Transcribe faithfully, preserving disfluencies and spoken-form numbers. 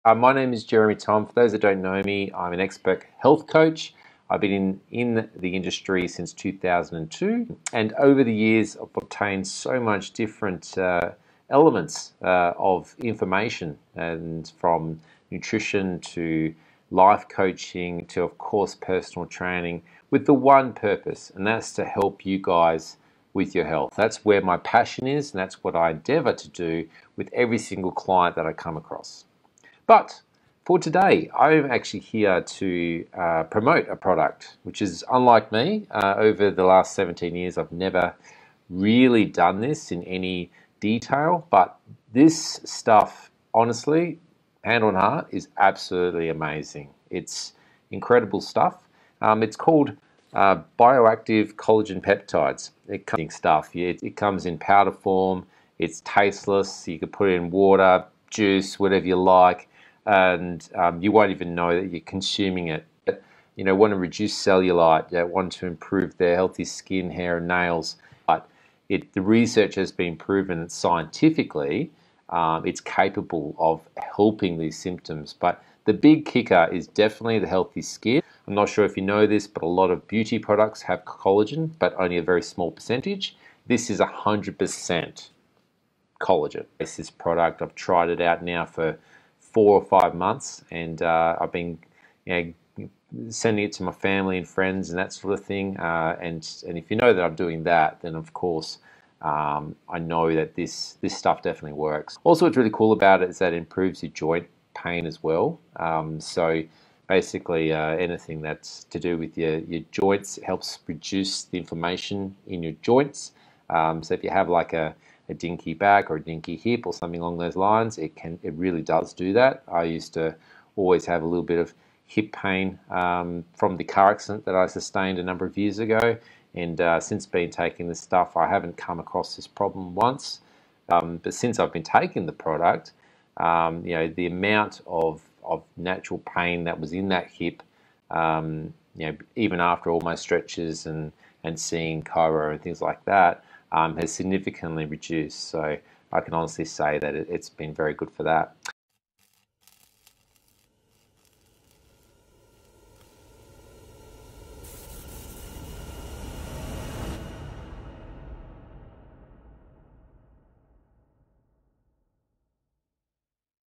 Uh, my name is Jeremy Tom. For those that don't know me, I'm an expert health coach. I've been in, in the industry since two thousand two, and over the years I've obtained so much different uh, elements uh, of information, and from nutrition to life coaching to, of course, personal training, with the one purpose, and that's to help you guys with your health. That's where my passion is, and that's what I endeavor to do with every single client that I come across. But for today, I'm actually here to uh, promote a product which is unlike me. Uh, over the last seventeen years, I've never really done this in any detail, but this stuff, honestly, hand on heart, is absolutely amazing. It's incredible stuff. Um, it's called uh, BioActive Collagen Peptides. It comes in stuff. It, it comes in powder form. It's tasteless. You can put it in water, juice, whatever you like, and um, you won't even know that you're consuming it. You know, want to reduce cellulite, you want to improve their healthy skin, hair, and nails. But it, the research has been proven scientifically um, it's capable of helping these symptoms. But the big kicker is definitely the healthy skin. I'm not sure if you know this, but a lot of beauty products have collagen, but only a very small percentage. This is one hundred percent collagen. It's this product. I've tried it out now for four or five months, and uh, I've been, you know, sending it to my family and friends and that sort of thing. Uh, and and if you know that I'm doing that, then of course um, I know that this this stuff definitely works. Also, what's really cool about it is that it improves your joint pain as well. Um, so basically, uh, anything that's to do with your your joints, it helps reduce the inflammation in your joints. Um, so if you have like a a dinky back or a dinky hip or something along those lines, it can it really does do that. I used to always have a little bit of hip pain um, from the car accident that I sustained a number of years ago, and uh, since been taking this stuff, I haven't come across this problem once. Um, but since I've been taking the product, um, you know, the amount of of natural pain that was in that hip, um, you know, even after all my stretches and and seeing chiro and things like that, Um, has significantly reduced. So I can honestly say that it, it's been very good for that.